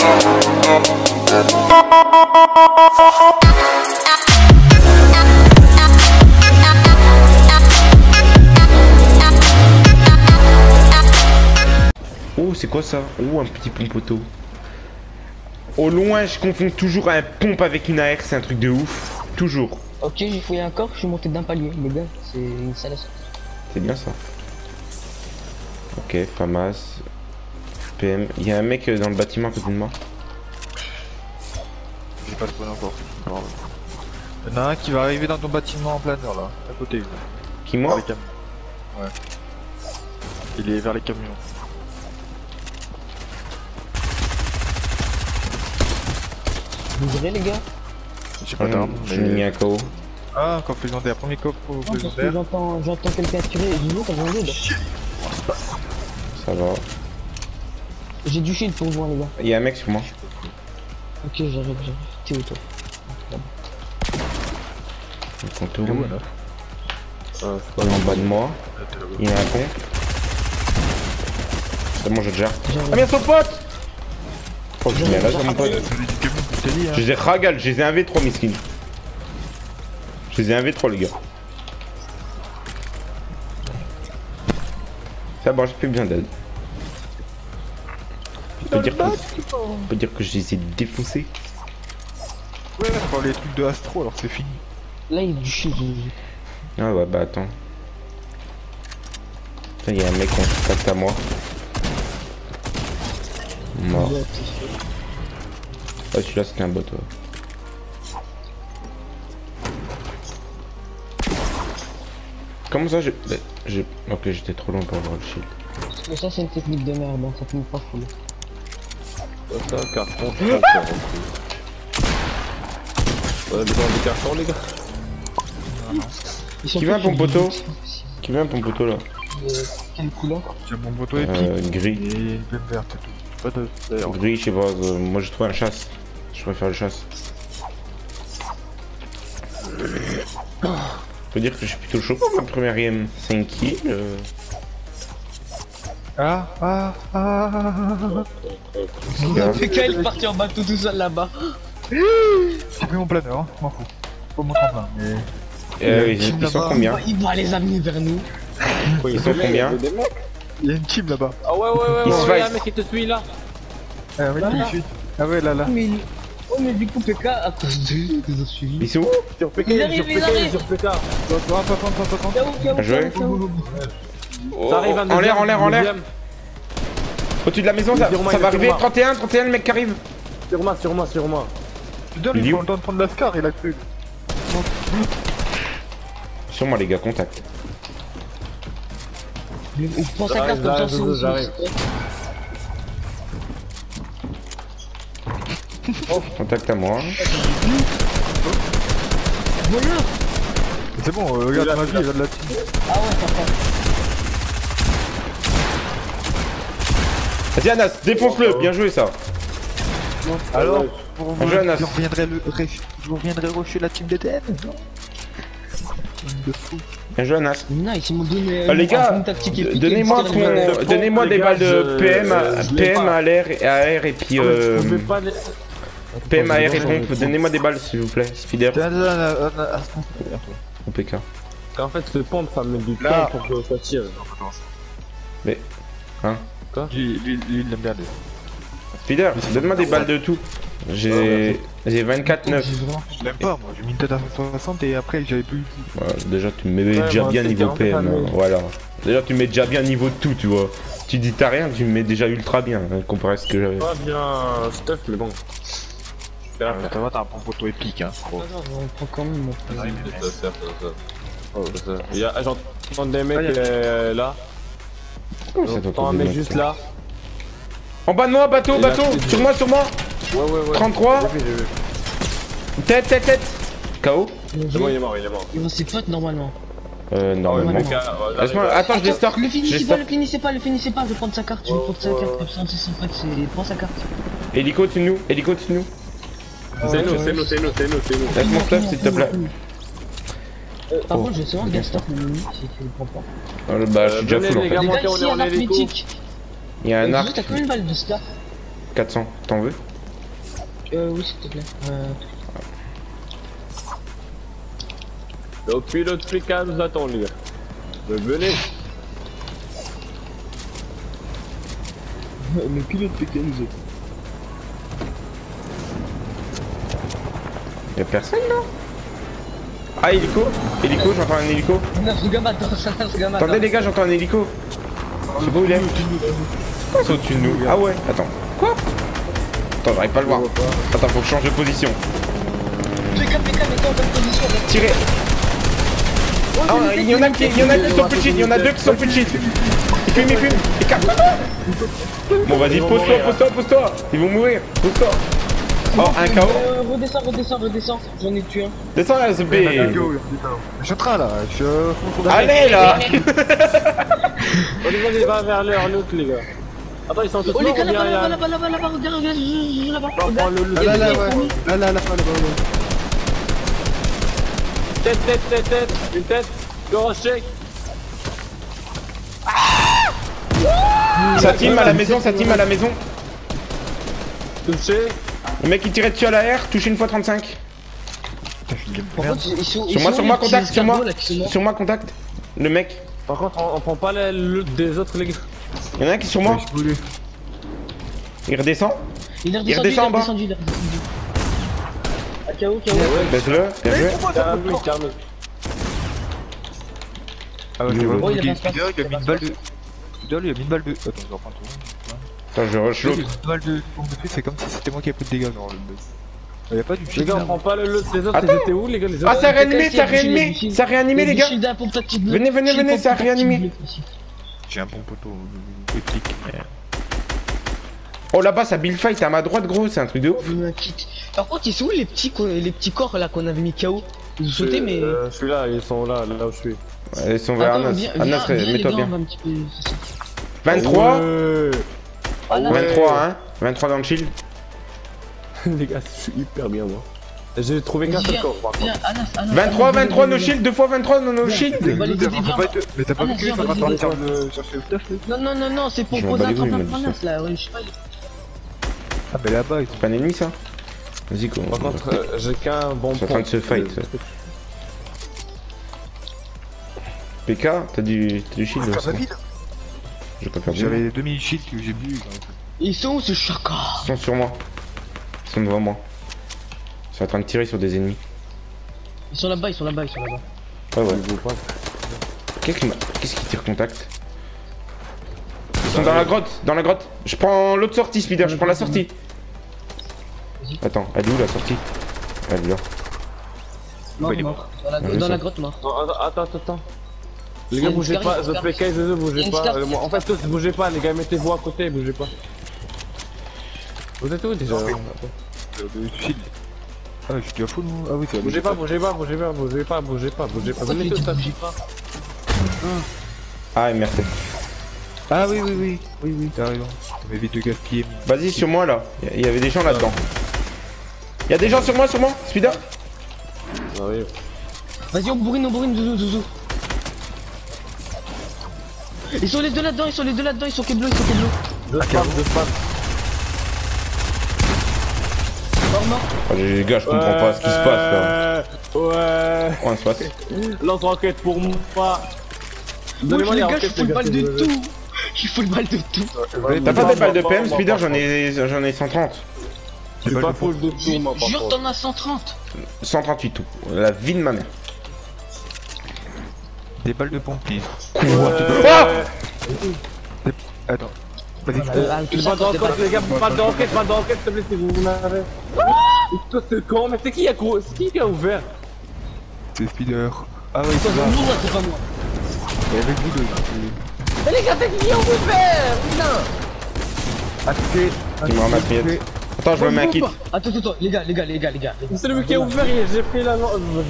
Oh, c'est quoi ça? Oh, un petit pompoteau. Au loin, je confonds toujours un pompe avec une AR, c'est un truc de ouf. Toujours. Ok, j'ai fouillé un corps, je suis monté d'un palier, les gars, c'est une salle à ça. C'est bien ça. Ok, FAMAS. PM. Il y a un mec dans le bâtiment à côté de moi. J'ai pas spawn encore. Il y en a un qui va arriver dans ton bâtiment en planeur là, à côté. Qui, moi? Vers les camions. Ouais. Il est vers les camions. Vous verrez les gars? J'ai pas d'armes. Je lui ai mis un KO. Ah, quand légendaire, premier coffre au Non, parce que légendaire. j'entends quelqu'un tirer, j'ai vu, ça vient d'où? Ça va. J'ai du shield pour vous les gars. Il y a un mec sur moi. Ok, j'arrive. T'es où toi? Il contourne. Il est où, là Il est en bas de moi. Il y a un pont. C'est bon, je gère. Ah bien son pote. Oh, je mets là sur mon pote. Je les ai ragal, je les ai 1v3 miskin. Je les ai 1v3 les gars. Ça bon, j'ai fait bien d'aide. On peut dire que je les ai défoncés. Ouais, pour les trucs de Astro alors c'est fini. Là il y a du shield. Ah ouais, bah attends. Il y a un mec en face à moi. Mort. Ah, celui-là c'était un bot. Ouais. Comment ça Ok, j'étais trop long pour avoir le shield. Mais ça c'est une technique de merde, hein, ça finit pas full. Ça, carton, ouais, des cartons les gars. Qui veut un bon poteau? Qui veut un bon poteau là? Quelle couleur? J'ai mon poteau épique. Gris. Et blême verte et tout. Pas de. D'ailleurs. Gris, je sais pas, moi j'ai trouvé un chasse. Je préfère le chasse. Je peux dire que je suis plutôt chaud pour ma première game. 5 kills. PK il est parti en bateau tout seul là-bas. J'ai pris mon planeur, hein, m'en fous. Pas mon tremplin, mais. Ils sont combien? Il va les amener vers nous. Ils sont combien? Il y a une team là-bas. Ah ouais, Il se il y fight. a un mec qui te suit là. Ah ouais, qui me suit. Ah ouais, là. Oh mais du coup PK à cause de lui ils ont suivi. Ils sont où? Sur PK, Il arrive, il arrive. sur PK. Bien joué. Ça arrive un En l'air, en l'air, en l'air. deuxième. Au-dessus de la maison, ça Sur moi, va arriver. sur moi. 31 le mec qui arrive. Sur moi. Putain, Il est il où? prend le temps de prendre la scar, il a cru. Sur moi les gars, contact. On prend sa carte comme ça c'est aussi. j'arrive. Contact à moi. Voilà. C'est bon, regarde ma vie, il va de la team. Ah ouais ça passe. Vas-y Anas, défonce-le, bien joué ça. Alors, pour Un jeu, Anas. je reviendrai rusher la team DTN. De fou. Bien joué Anas. Nice, ils m'ont donné Les gars, une tactique épique. donnez-moi des balles de PM à l'air et AR et puis PM, AR et pompe. Donnez-moi des balles s'il vous plaît, Spider ou PK. En fait, ce pompe ça met du Là. temps pour que ça tire. Mais, hein? Lui, il aime bien les. Spider, donne-moi des balles de tout. J'ai 24-9. Je l'aime pas, moi. J'ai mis une tête à 60 et après j'avais plus. Voilà, déjà tu me mets Ouais, déjà moi, bien c'est niveau 40 PM, années. voilà. Déjà tu me mets déjà bien niveau de tout, tu vois. Tu dis t'as rien, tu me mets déjà ultra bien, comparé à ce que j'avais. Pas bien stuff, mais bon. Ça va, t'as un bon poteau épique, hein. Gros. On prend quand même Il y a, j'entends des mecs là. Comment ça J'entends un mec juste là. En bas de moi, bateau, Et là, bateau, c'est sur moi, sur moi. Ouais. 33. J'ai vu. Tête. KO. C'est bon, il est mort. Il va ses potes normalement. Normalement. Mec, Laisse-moi, attends, je les start. Le Je les finissez start. pas, je vais prendre sa carte, je vais prendre sa carte, comme ça on sait son pote, prends sa carte. Hélico, tu nous. C'est nous. Laisse-moi stuff, s'il te plaît. Par contre, je sais pas, gars, stop le mini si tu le prends pas. Bah, je suis déjà venez, full en les fait. gars. Les gars, montez, on ici, est un en arc hélico. mythique. Il y a un arc, T'as combien de balles de staff? 400. T'en veux? Oui, s'il te plaît. Le pilote PK nous attend, les gars. Venez. Le pilote PK nous attend. Y'a personne là? Ah, hélico? Hélico, j'entends un hélico. Ce gamin attends, ce gamin Attendez les gars, j'entends un hélico. Je sais pas où il est. C'est au-dessus de nous. Ah ouais, attends. Quoi? Attends, j'arrive pas à le voir. Attends, faut que je change de position. PK, mets-toi en bonne position. Tirez. Ah, il y en a qui sont plus cheat, il y en a deux qui sont plus cheat. Il fume, il capte. Bon, vas-y, pose-toi. Ils vont mourir, pose-toi. Oh, un KO. Redescends. J'en ai tué un. Descends là, ZB. Je suis en train là, Allez là. Allez, va vers l'autre, les gars. Attends, ils sont tous Oh les morts gars, ou bien il y a... là-bas, regarde, là-bas. Prends le loot. Là. Tête. Une tête. Cross check. Ça team à la maison. Touché. Le mec il tirait dessus à la R, touché une fois 35. Par contre, ils sont Sur moi, contact, sur moi. là, qui sont morts. Sur moi, contact. Le mec. Par contre, on prend pas le loot des autres, les gars. Il y en a un qui est sur moi. Il redescend. Il est redescend en bas. redescendu. Ah, KO. Baisse-le, bien joué. Calme. Ah ouais, je vois. Oh, il a Spider, il a mis une balle de... Spider, il a mis une balle de... Attends, je vais reprendre tout. Attends, je rush l'autre. Une balle de bombe de feu, c'est comme si c'était moi qui ai pris de dégâts dans le buzz. Y'a pas du Les shield gars, on là. prend pas le loot des autres, Attends. ils étaient où, les gars, les autres? Ah, ça a réanimé les gars. Venez, ça a réanimé. J'ai un bon poteau épique. Oh là-bas, ça build fight à ma droite, gros, c'est un truc de ouf. Par contre, ils sont où les petits corps là qu'on avait mis KO? Ils ont sauté, mais. Je suis là, ils sont là où je suis. Ouais, ils sont vers Anas. Anas, mets-toi bien. 23 23, hein. 23 dans le shield. Les gars, je suis hyper bien, moi. J'ai trouvé qu'un seul corps, par contre. 23, nos shields, 2 fois 23 dans nos shields. Mais t'as pas vu que ça va partir chercher le stuff là? Non, c'est pour Je m'en poser bats un les couilles, tremplin moi, pour de Anas là, ouais, je sais pas. Ah mais là-bas, ils sont... C'est pas un ennemi ça. Vas-y, go. Par contre, j'ai qu'un bon C'est en train de se fight. ça. PK, t'as du shield Ah, aussi. ma ville. J'ai pas perdu. J'avais 2 mini-shields que j'ai bu. Ils sont où ce chaka? Ils sont sur moi. Ils sont devant moi. Ils sont en train de tirer sur des ennemis. Ils sont là-bas. Ah ouais. Qu'est-ce qui tire contact? Ils sont dans la grotte. Je prends l'autre sortie, Spider, je prends la sortie. Attends, elle est où la sortie? Elle est là. Mort. Dans la grotte, mort. Attends. Les gars, bougez pas, The PK, bougez pas. En fait, tous, bougez pas, les gars, mettez-vous à côté, bougez pas. Vous êtes où déjà? Shield. Ah ouais, je suis déjà fou nous. Ah oui, c'est... Bougez pas. Venez tous, Ah, merci. Ah oui, t'as raison. On évite de gaspiller. Vas-y, sur moi là. Il y avait des gens là-dedans. Il y a des gens sur moi, Spider. Ah oui. Vas-y, on bourrine, Zouzou. Ils sont les deux là-dedans, ils sont Keblo. Deux spams. Mort. Oh, les gars, je comprends pas ce qui se passe là. Ouais. Quoi se passe? Lance roquette pour moi. Donnez-moi les gars, il faut le balle de tout. T'as pas des balles de PM, Spider? J'en ai 130. Je suis pas full de tout, moi, par Jure, contre. t'en as 130. 138 tout. La vie de ma mère. Des balles de pompier. Attends. Vas-y, Une balle de roquette, les gars, balle de roquette, s'il te plaît, si vous l'avez. Toi, c'est con, mais c'est qui qui a ouvert? c'est Spider. Ah ouais, C'est pas moi. Et avec vous deux. Mais les gars, c'est qui a ouvert? Putain. Ah, Tu me ramasses miette. Attends, je me mets un kit. Attends, les gars. C'est lui qui a ouvert, j'ai pris la...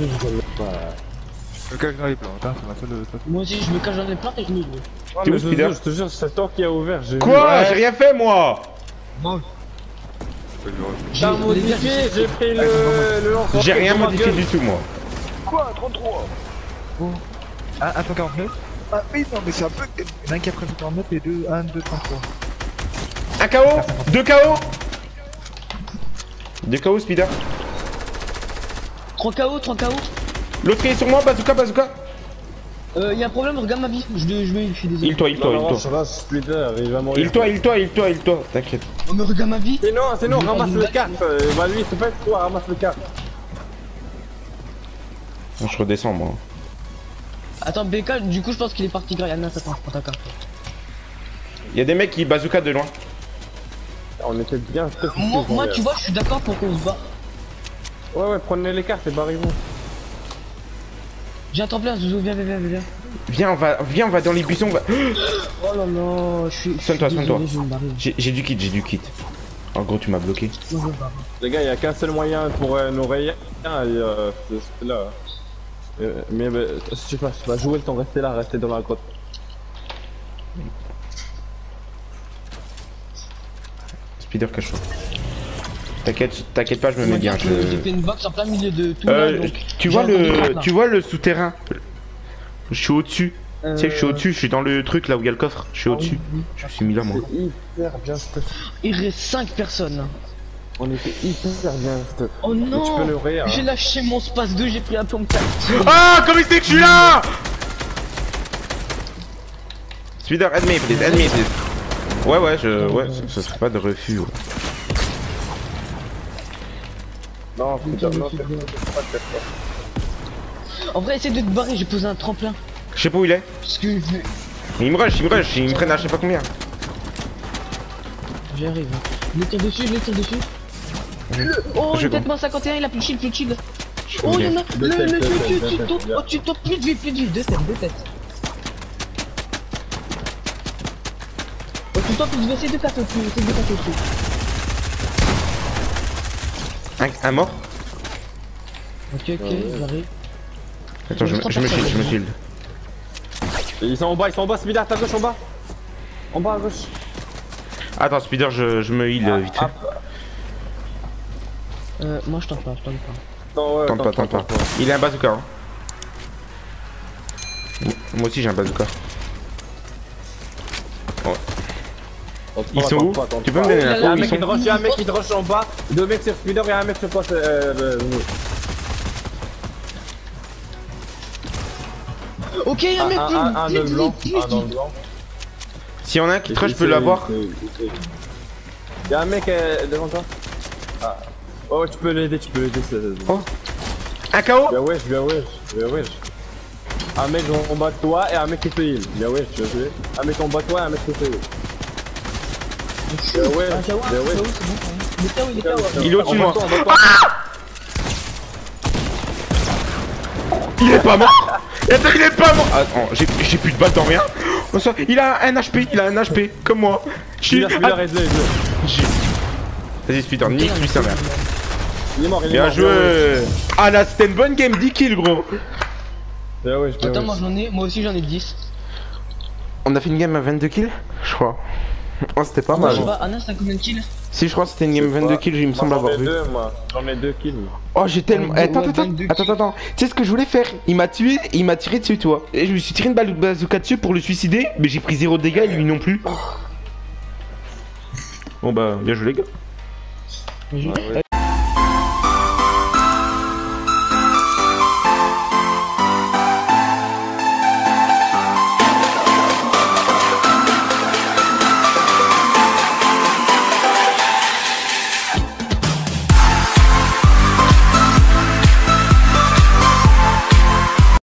Je me cache dans les plantes, hein, c'est ma seule façon. Moi aussi, je me cache dans les plantes et je me joue. T'es où, Spider? Je te jure, c'est toi qui a ouvert. Quoi? J'ai rien fait moi. T'as modifié, j'ai pris le lance-roquette. J'ai rien dans ma modifié gueule. du tout moi. Quoi 33 Bon. Ah, attends, 49. Ah oui, non, mais c'est un peu... Il y en a un qui a pris 49 et 1, 2, 33. Un KO, 2 KO. 2 KO, Spider. 3 KO, 3 KO. L'autre est sur moi, bazooka, bazooka. Y'a un problème, regarde ma vie. Je suis désolé. Il-toi, il-toi, Non, il-toi. ça va, Spider, il va mourir. Il-toi, t'inquiète. Oh, mais regarde ma vie. C'est non, Je vais ramasse pas le une carte. Bah lui, c'est pas toi, ramasse le carte. Je redescends, moi. Attends, BK, du coup, je pense qu'il est parti grave. Yana, attends, prends ta carte. Y'a des mecs qui bazooka de loin. On était bien. Moi, tu vois, je suis d'accord pour qu'on se bat. Ouais, prenez les cartes et barrez-vous. J'ai un tremplin, Zouzou, viens. Viens, on va dans les buissons, on va... Oh là là, je suis. Sonne-toi. Je vais me barrer. J'ai du kit. En gros, tu m'as bloqué. Moi, je me barre. Les gars, il y a qu'un seul moyen pour nous rayer, c'est là. Mais je sais pas, jouer le temps, rester dans la grotte. Spider, cache-toi. T'inquiète pas, je me mets bien. J'ai fait une box en plein milieu de tout là, donc. Tu vois le souterrain? Je suis au-dessus. Tu sais, je suis au-dessus, je suis dans le truc là où il y a le coffre. Je suis au-dessus. Je me suis mis là, moi. Hyper bien stuff. Il reste 5 personnes. On était hyper bien stuff. Oh non, tu peux le rire, hein. j'ai lâché mon space 2, j'ai pris un plomb 4. Ah, comment c'est que je suis là? Spider, aide me, please. Ouais, ce serait pas de refus. Ouais. Non, putain, non, c'est pas de faire. En vrai, essaye de te barrer, j'ai posé un tremplin. Je sais pas où il est. Parce que Il me rush, il me prenne à je sais pas combien. j'y arrive. Je le tire dessus. Oh, Je le tête-moi 51, il a plus de shield. Je Oh, suis il y en a. Deux Tu tombes plus de vie. 2 têtes. Oh, tu tombes plus de vie, essaye de casser au-dessus. un mort. Ok, j'arrive. Attends, je me shield. Ils sont en bas, Spider, ta gauche en bas. En bas à gauche. Attends, Spider, je me heal vite fait. Moi je tente pas. Non, ouais, Tente pas. Il a un bazooka. Hein. Moi aussi j'ai un bazooka. Ouais. Ils sont où? Tu peux me donner Il y a l'info un où ils mec sont? qui te rush en bas, 2 mecs sur Spider et un mec sur toi. Ok, y'a un mec Un dans le blanc, un dans le blanc. S'il y en a un qui trash, je peux l'avoir. Y'a un mec devant toi. Ah. Oh, tu peux l'aider, Oh. Un KO. Bien wesh. Un mec en bas de toi et un mec qui te heal. Bien wesh, tu veux jouer. Un mec en bas de toi et un mec qui te heal. Bien wesh. Il est au-dessus de moi. Il est pas mort. Attends, il est pas mort. Attends, j'ai plus de balles dans rien. Oh, ça, il a un HP, comme moi. Vas-y, Spider, nique lui sa mère. Il est mort, Bien joué. Ah là, c'était une bonne game, 10 kills, gros. Bien wesh. Attends, moi aussi j'en ai 10. On a fait une game à 22 kills, je crois. Oh, c'était pas mal. Je sais pas, Anna, t'as combien de kills? Si, je crois que c'était une game 22 kills, il me semble avoir vu. J'en ai 2 kills. Oh, j'ai tellement. Ouais, Attends. 22 Tu sais ce que je voulais faire? Il m'a tué et il m'a tiré dessus, toi. Et je me suis tiré une balle de bazooka dessus pour le suicider, mais j'ai pris 0 dégâts et lui non plus. Bon bah, bien joué les gars. Ouais.